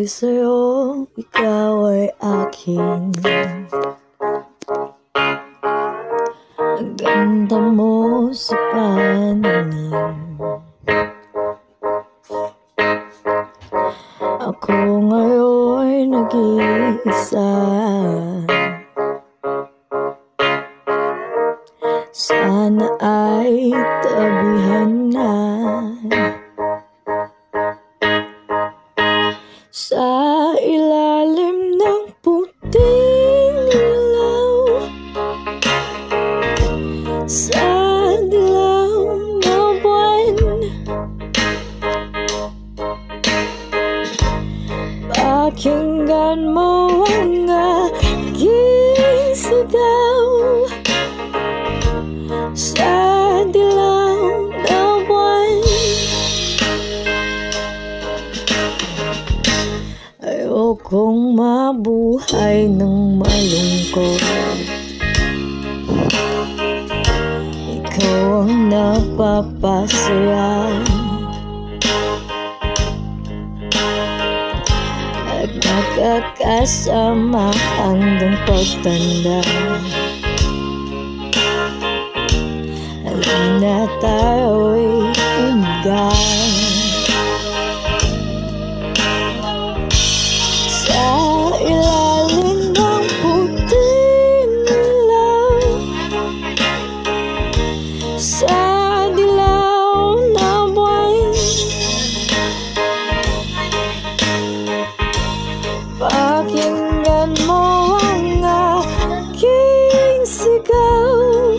ako'y sa'yo, ikaw ay akin. Ang ganda mo sa paningin. Ako ngayon nag-iisa. Sana ay tabihan na. Sa ilalim ng puting ilaw, sa dilaw na buwan, pakinggan mo ang aking sigaw. Sa dilaw na buwan, ayokong mabuhay ng malungkot. Ikaw ang napapasaya at nakakasama hanggang pagtanda. Na tayo'y umigay sa ilalim ng puting ilaw, sa dilaw na buwan, pakinggan mo ang aking sigaw.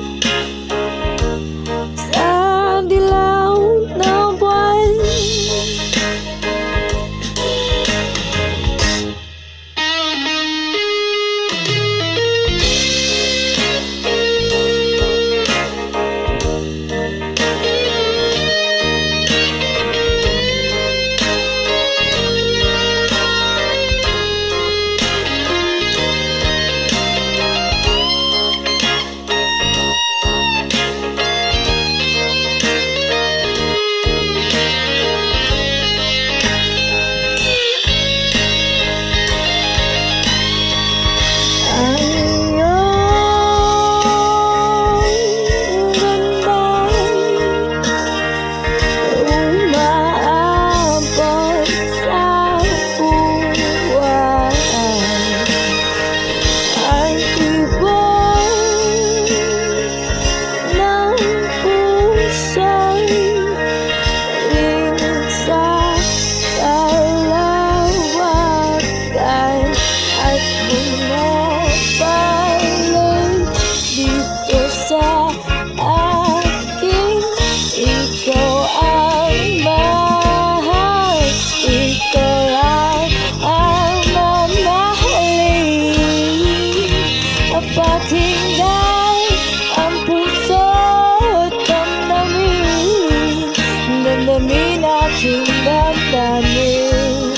Pakinggan ang puso't damdamin, damdamin aking damdamin.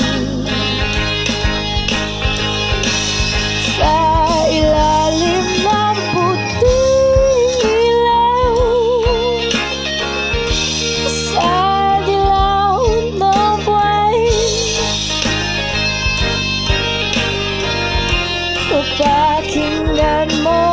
Sa ilalim ng puting ilaw, sa dilaw ng buwan, pakinggan mo